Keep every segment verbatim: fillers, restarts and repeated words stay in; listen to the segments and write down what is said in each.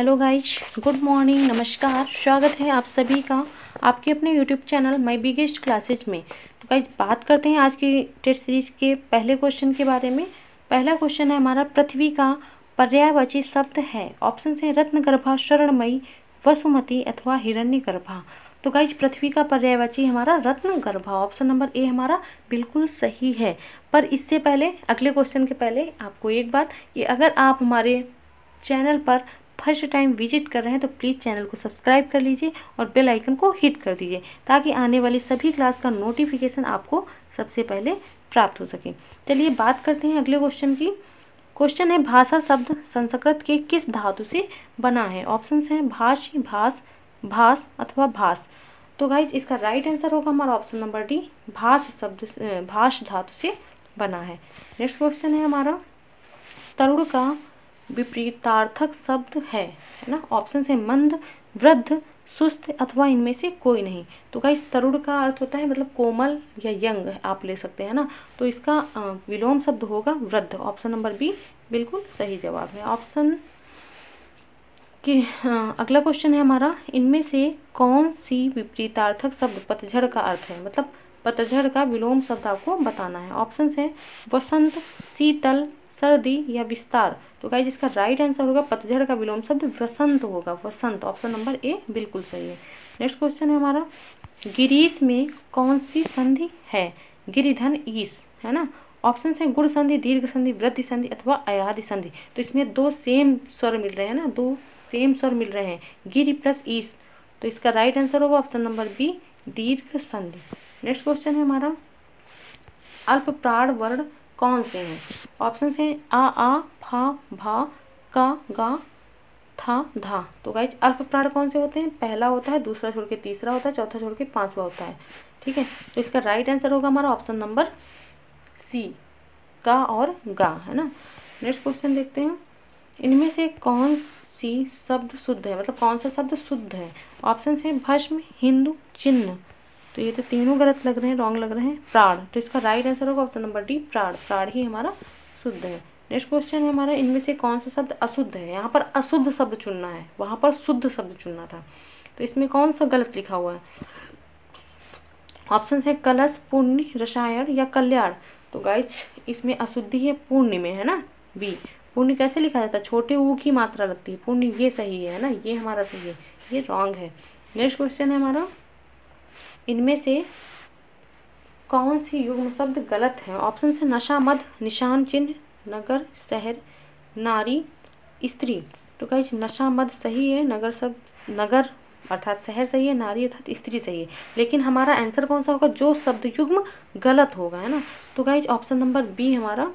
Hello guys, good morning, नमस्कार। स्वागत है आप सभी का आपके अपने YouTube channel my biggest classes में। तो गाइज बात करते हैं आज की टेस्ट सीरीज के पहले क्वेश्चन के बारे में। पहला क्वेश्चन है हमारा, पृथ्वी का पर्यायवाची शब्द है। ऑप्शन है रत्नगर्भा, स्वर्णमयी, वसुमती अथवा हिरण्यगर्भा। तो गाइज पृथ्वी का पर्यायवाची हमारा रत्नगर्भा, ऑप्शन नंबर ए हमारा बिल्कुल सही है। पर इससे पहले, अगले क्वेश्चन के पहले आपको एक बात कि अगर आप हमारे चैनल पर फर्स्ट टाइम विजिट कर रहे हैं तो प्लीज़ चैनल को सब्सक्राइब कर लीजिए और बेल आइकन को हिट कर दीजिए ताकि आने वाली सभी क्लास का नोटिफिकेशन आपको सबसे पहले प्राप्त हो सके। चलिए बात करते हैं अगले क्वेश्चन की। क्वेश्चन है, भाषा शब्द संस्कृत के किस धातु से बना है। ऑप्शंस हैं भाषी, भास, भास अथवा भास। तो गाइज इसका राइट आंसर होगा हमारा ऑप्शन नंबर डी, भास शब्द भाष धातु से बना है। नेक्स्ट क्वेश्चन है हमारा, तरुण का विपरीतार्थक शब्द है है ना। ऑप्शन है मंद, वृद्ध, सुस्त अथवा इनमें से कोई नहीं। तो गाइस तरुण का अर्थ होता है मतलब कोमल या यंग, आप ले सकते हैं ना। तो इसका विलोम शब्द होगा वृद्ध। ऑप्शन नंबर बी बिल्कुल सही जवाब है। ऑप्शन के अगला क्वेश्चन है हमारा, इनमें से कौन सी विपरीतार्थक शब्द पतझड़ का अर्थ है, मतलब पतझड़ का विलोम शब्द आपको बताना है। ऑप्शन है वसंत, शीतल, सर्दी या विस्तार। तो गाइस इसका राइट आंसर होगा पतझड़ का विलोम शब्द वसंत होगा, वसंत। ऑप्शन नंबर ए बिल्कुल सही है। नेक्स्ट क्वेश्चन है हमारा, गिरीश में कौन सी संधि है। गिरिधन ईस है ना। ऑप्शन है गुण संधि, दीर्घ संधि, वृद्धि संधि अथवा अयाधि संधि। तो इसमें दो सेम स्वर मिल रहे हैं ना, दो सेम स्वर मिल रहे हैं, गिरि प्लस ईस। तो इसका राइट आंसर होगा ऑप्शन नंबर बी, दीर्घ संधि। नेक्स्ट क्वेश्चन है हमारा, अल्प प्राण वर्ण कौन से हैं। ऑप्शन है आ, आ, फा, भा, का, गा, था, धा। तो गाइज अल्प प्राण कौन से होते हैं, पहला होता है, दूसरा छोड़ के तीसरा होता है, चौथा छोड़ के पांचवा होता है। ठीक है, तो इसका राइट आंसर होगा हमारा ऑप्शन नंबर सी, का और गा, है ना। नेक्स्ट क्वेश्चन देखते हैं, इनमें से कौन सी शब्द शुद्ध है, मतलब कौन सा शब्द शुद्ध है। ऑप्शन है भस्म, हिंदू, चिन्ह। तो ये तो तीनों गलत लग रहे हैं, रॉन्ग लग रहे हैं। प्राण, तो इसका राइट आंसर होगा ऑप्शन नंबर डी, प्राण। प्राण ही हमारा शुद्ध है। नेक्स्ट क्वेश्चन है हमारा, इनमें से कौन सा शब्द अशुद्ध है। यहाँ पर अशुद्ध शब्द चुनना है, वहां पर शुद्ध शब्द चुनना था। तो इसमें कौन सा गलत लिखा हुआ है। ऑप्शन है कलश, पुण्य, रसायन या कल्याण। तो गाइज इसमें अशुद्धि है पुण्य में, है ना, बी। पुण्य कैसे लिखा जाता है, छोटे ऊ की मात्रा लगती है, पुण्य, ये सही है ना, ये हमारा सही है, ये रॉन्ग है। नेक्स्ट क्वेश्चन है हमारा, इनमें से कौन सी युग्म शब्द गलत है। ऑप्शन से नशा, मद, निशान, चिन्ह, नगर, शहर, नारी, स्त्री। तो गाइस नशा मद सही है, नगर शब्द, नगर अर्थात शहर सही है, नारी अर्थात स्त्री सही है। लेकिन हमारा आंसर कौन सा होगा, जो शब्द युग्म गलत होगा, है ना। तो गाइस ऑप्शन नंबर बी हमारा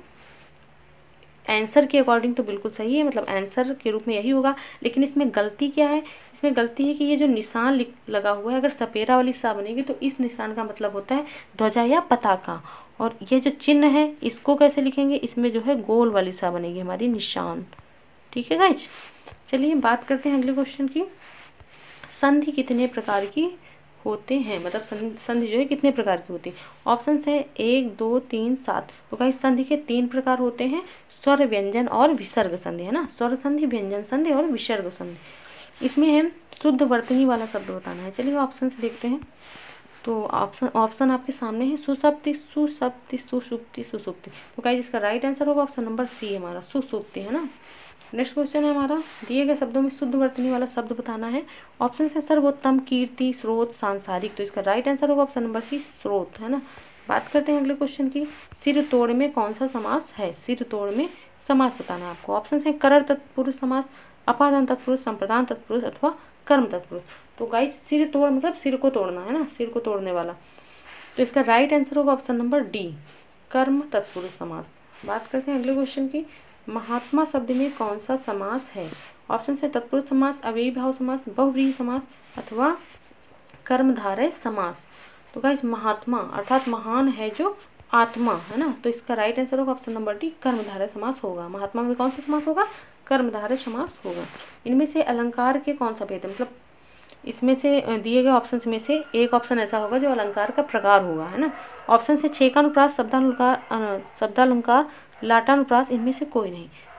आंसर के अकॉर्डिंग तो बिल्कुल सही है, मतलब आंसर के रूप में यही होगा। लेकिन इसमें गलती क्या है, इसमें गलती है कि ये जो निशान लगा हुआ है, अगर सपेरा वाली सा बनेगी तो इस निशान का मतलब होता है ध्वजा या पताका। और ये जो चिन्ह है इसको कैसे लिखेंगे, इसमें जो है गोल वाली सा बनेगी हमारी निशान। ठीक है गाइज, चलिए बात करते हैं अगले क्वेश्चन की। संधि कितने प्रकार की होते हैं, मतलब संधि जो है कितने प्रकार की होती है। ऑप्शन है एक, दो, तीन, सात। तो गाइस संधि के तीन प्रकार होते हैं, स्वर, व्यंजन और विसर्ग संधि, है ना। स्वर संधि, व्यंजन संधि और विसर्ग संधि। इसमें है शुद्ध वर्तनी वाला शब्द बताना है। चलिए ऑप्शन से देखते हैं। तो ऑप्शन ऑप्शन आपके सामने है, सुसप्ति, सुसप्ति, सुषुप्ति, सुसुप्ति। तो गाइस इसका राइट आंसर होगा ऑप्शन नंबर सी हमारा, सुसुप्ति, है ना। नेक्स्ट क्वेश्चन है हमारा, दिए गए शब्दों में शुद्ध वर्तनी वाला शब्द बताना है। ऑप्शन है सर्वोत्तम, कीर्ति, स्रोत, सांसारिक। तो इसका राइट आंसर होगा ऑप्शन नंबर सी, स्रोत, है ना। बात करते हैं अगले क्वेश्चन की, सिर तोड़ में कौन सा समास है। सिर तोड़ में समास बताना है आपको। ऑप्शन है करण तत्पुरुष समास, अपादान तत्पुरुष, संप्रदान तत्पुरुष अथवा कर्म तत्पुरुष। तो गाइस सिर तोड़ मतलब सिर को तोड़ना, है ना, सिर को तोड़ने वाला। तो इसका राइट आंसर होगा ऑप्शन नंबर डी, कर्म तत्पुरुष समास। बात करते हैं अगले क्वेश्चन की, महात्मा शब्द में कौन सा समास है। ऑप्शन है तत्पुरुष समास, अव्ययी भाव समास, बहुव्रीहि समास अथवा कर्मधारय समास। तो गाइस महात्मा अर्थात महान है जो आत्मा, है ना। तो इसका राइट आंसर होगा ऑप्शन नंबर डी, कर्मधारय समास होगा। महात्मा में कौन सा समास होगा, कर्मधारय समास होगा। इनमें से अलंकार के कौन सा भेद है, मतलब इसमें से दिए गए ऑप्शन में से एक ऑप्शन ऐसा होगा जो अलंकार का प्रकार होगा, है ना। ऑप्शन से छेकानुप्रास, शब्दानुप्रास, शब्दालंकार, लाटानुप्रास, इनमें से कोई नहीं।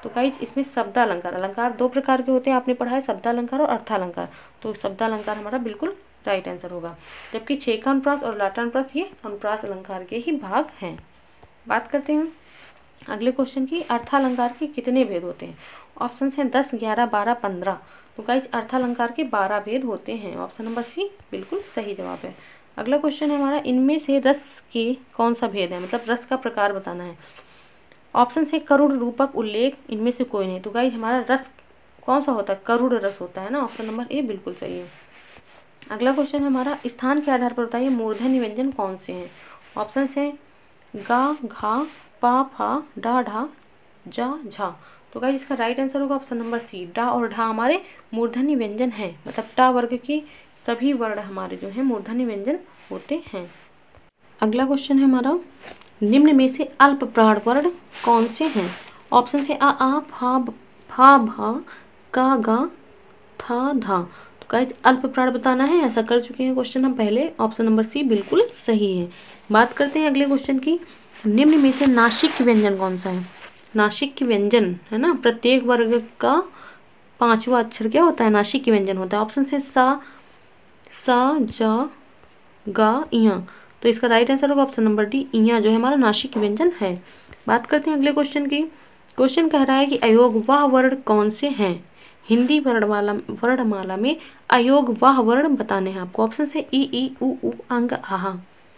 तो गाइज इसमें शब्दालंकार, अलंकार दो प्रकार के होते हैं, आपने पढ़ा है शब्दालंकार और अर्थालंकार, तो शब्दालंकार हमारा बिल्कुल राइट आंसर होगा। जबकि छेका का अनुप्रास और लाटा अनुप्रास ये अनुप्रास अलंकार के ही भाग हैं। बात करते हैं अगले क्वेश्चन की, अर्थालंकार के कितने भेद होते हैं? ऑप्शन है दस, ग्यारह, बारह, पंद्रह। तो गाइज अर्थालंकार के बारह भेद होते हैं, ऑप्शन नंबर सी बिल्कुल सही जवाब है। अगला क्वेश्चन है हमारा, इनमें से रस के कौन सा भेद है, मतलब रस का प्रकार बताना है। ऑप्शन से करुण, रूपक, उल्लेख, इनमें से कोई नहीं। तो गाइज हमारा रस कौन सा होता है? करुण रस होता है ना, ऑप्शन नंबर ए बिल्कुल सही है। अगला क्वेश्चन है हमारा, स्थान के आधार पर बताइए मूर्धन्य व्यंजन कौन से हैं? ऑप्शन है गा, घा, पा, फा, डा, ढा, जा, झा। तो गाइस इसका राइट आंसर होगा ऑप्शन नंबर सी, डा और ढा हमारे मूर्धन्य व्यंजन हैं, मतलब टा वर्ग के सभी वर्ण हमारे जो हैं मूर्धन्य व्यंजन होते हैं। अगला क्वेश्चन है हमारा, निम्न में से अल्प प्राण वर्ण कौन से हैं? ऑप्शन से आ, आ, फा, फा, भा, का, गा, था, धा। तो गाइस अल्प प्राण बताना है, ऐसा कर चुके हैं क्वेश्चन हम पहले, ऑप्शन नंबर सी बिल्कुल सही है। बात करते हैं अगले क्वेश्चन की, निम्न में से नासिक व्यंजन कौन सा है? नासिक व्यंजन है ना, प्रत्येक वर्ग का पांचवा अक्षर क्या होता है? नासिक व्यंजन होता है। ऑप्शन से सा, सा, जा, गा, इया। तो इसका राइट आंसर होगा ऑप्शन नंबर डी, इया जो है हमारा नासिक व्यंजन है। बात करते हैं अगले क्वेश्चन की, क्वेश्चन कह रहा है कि अयोगवाह वर्ण कौन से हैं? हिंदी वर्णमाला वर्णमाला में अयोगवाह वर्ण बताने हैं आपको। ऑप्शन से ई, ई, उ, ऊ, अंग, आहा,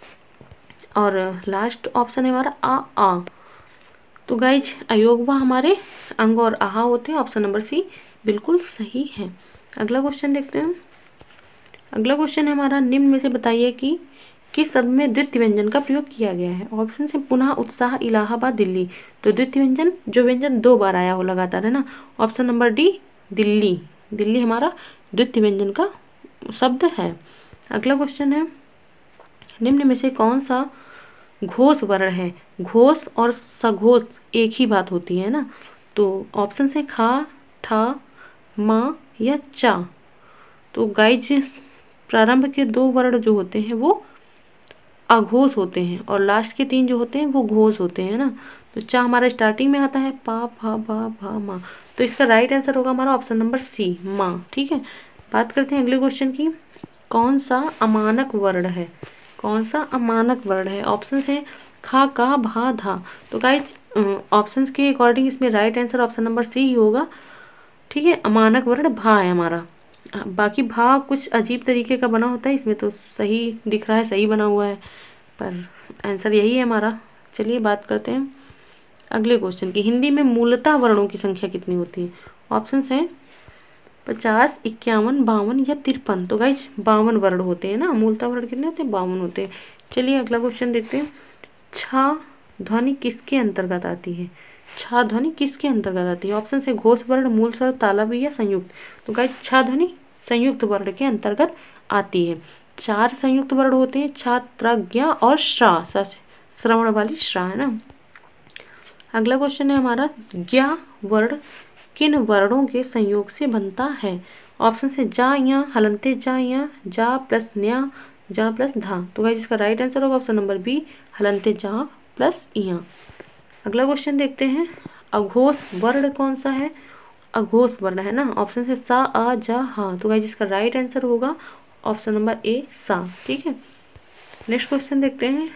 और लास्ट ऑप्शन है हमारा आ, आ। तो गाइज अयोगवाह हमारे अंग और आहा होते हैं, ऑप्शन नंबर सी बिल्कुल सही है। अगला क्वेश्चन देखते हैं। अगला क्वेश्चन है हमारा, निम्न में से बताइए कि किस शब्द में द्वितीय व्यंजन का प्रयोग किया गया है? ऑप्शन से पुनः, उत्साह, इलाहाबाद, दिल्ली। तो द्वितीय व्यंजन जो व्यंजन दो बार आया हो लगातार है ना, option number D Delhi, Delhi हमारा द्वितीय व्यंजन का शब्द है। अगला क्वेश्चन है, निम्न में से कौन सा घोष वर्ण है? घोष और सघोष एक ही बात होती है ना, तो ऑप्शन से खा, ठा, मा या चा। तो गाइज प्रारंभ के दो वर्ण जो होते हैं वो अघोष होते हैं और लास्ट के तीन जो होते हैं वो घोष होते हैं ना। तो चा हमारा स्टार्टिंग में आता है, पा, फा, भा, भा, मा। तो इसका राइट आंसर होगा हमारा ऑप्शन नंबर सी, माँ। ठीक है, बात करते हैं अगले क्वेश्चन की, कौन सा अमानक वर्ण है? कौन सा अमानक वर्ण है? ऑप्शन है खा, का, भा, धा। तो गाइज ऑप्शंस के अकॉर्डिंग इसमें right answer option number C ही होगा। ठीक है, अमानक वर्ण भा है हमारा, बाकी भा कुछ अजीब तरीके का बना होता है, इसमें तो सही दिख रहा है, सही बना हुआ है, पर आंसर यही है हमारा। चलिए बात करते हैं अगले क्वेश्चन की, हिंदी में मूलतः वर्णों की संख्या कितनी होती है? ऑप्शन है पचास, इक्यावन, बावन या तिरपन। तो गाइज बावन वर्ण होते हैं ना, मूलतः वर्ण कितने होते हैं? बावन होते हैं। चलिए अगला क्वेश्चन देखते हैं, छा ध्वनि किसके अंतर्गत आती है? छा ध्वनि किसके अंतर्गत आती है? ऑप्शन से घोष वर्ण, मूल स्वर, तालव्य या संयुक्त। तो गाइज छा ध्वनि संयुक्त वर्ण के अंतर्गत आती है। चार संयुक्त वर्ण होते हैं, छा, त्र, ज्ञ और श्रा, श्रवण वाली श्रा है ना। अगला क्वेश्चन है हमारा, ज्ञ वर्ण किन वर्णों के संयोग से बनता है? ऑप्शन से जा, या, हलंते जा, या, जा प्लस न्या, जा प्लस धा। तो गाइज इसका राइट आंसर होगा ऑप्शन नंबर बी, हलंते जा प्लस इया। अगला क्वेश्चन देखते हैं, अघोष वर्ण कौन सा है? अघोष वर्ण है ना, ऑप्शन से सा, आ, जा, हा। तो गाइज इसका राइट आंसर होगा ऑप्शन नंबर ए, सा। ठीक है, नेक्स्ट क्वेश्चन देखते हैं,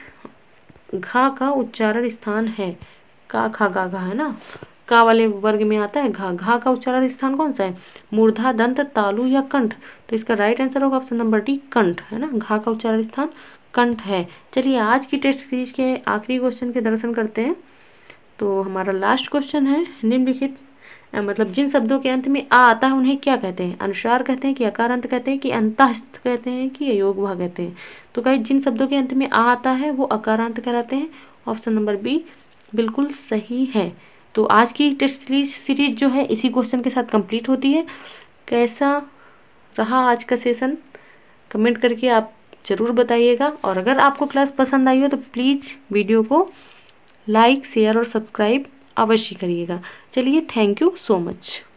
घा का उच्चारण स्थान है? का, खा, गा, घा है ना, का वाले वर्ग में आता है घा। घा का उच्चारण स्थान कौन सा है? मूर्धा, दंत, तालु या कंठ। तो इसका राइट आंसर होगा ऑप्शन नंबर डी, कंठ है ना, घा का उच्चारण स्थान कंठ है। चलिए आज की टेस्ट सीरीज के आखिरी क्वेश्चन के दर्शन करते हैं। तो हमारा लास्ट क्वेश्चन है, निम्नलिखित मतलब जिन शब्दों के अंत में आ आता है उन्हें क्या कहते हैं? अनुस्वार कहते हैं कि अकार अंत कहते हैं कि अंतःस्थ कहते हैं कि अयोगवाह कहते हैं? तो गाइस जिन शब्दों के अंत में आ आता है वो अकारांत कहलाते हैं, ऑप्शन नंबर बी बिल्कुल सही है। तो आज की टेस्ट सीरीज सीरीज जो है इसी क्वेश्चन के साथ कंप्लीट होती है। कैसा रहा आज का सेशन कमेंट करके आप ज़रूर बताइएगा, और अगर आपको क्लास पसंद आई हो तो प्लीज़ वीडियो को लाइक, शेयर और सब्सक्राइब अवश्य करिएगा। चलिए, थैंक यू सो मच।